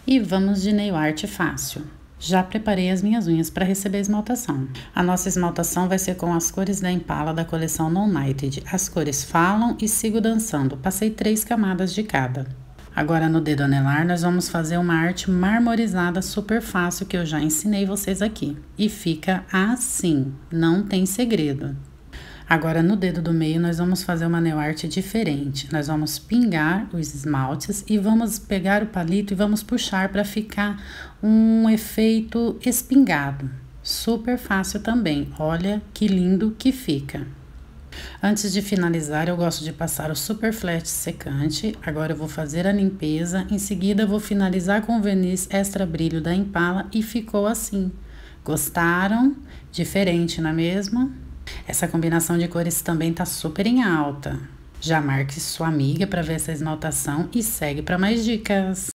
E vamos de nail art fácil. Já preparei as minhas unhas para receber a esmaltação. A nossa esmaltação vai ser com as cores da Impala da coleção No Nighted. As cores Falam e Sigo Dançando. Passei 3 camadas de cada. Agora no dedo anelar nós vamos fazer uma arte marmorizada super fácil que eu já ensinei vocês aqui. E fica assim, não tem segredo. Agora no dedo do meio nós vamos fazer uma nail art diferente. Nós vamos pingar os esmaltes e vamos pegar o palito e vamos puxar para ficar um efeito espingado. Super fácil também, olha que lindo que fica. Antes de finalizar, eu gosto de passar o Super Flat secante. Agora eu vou fazer a limpeza, em seguida vou finalizar com o verniz extra brilho da Impala e ficou assim. Gostaram? Diferente, não é mesmo? Essa combinação de cores também tá super em alta. Já marque sua amiga para ver essa esmaltação e segue para mais dicas.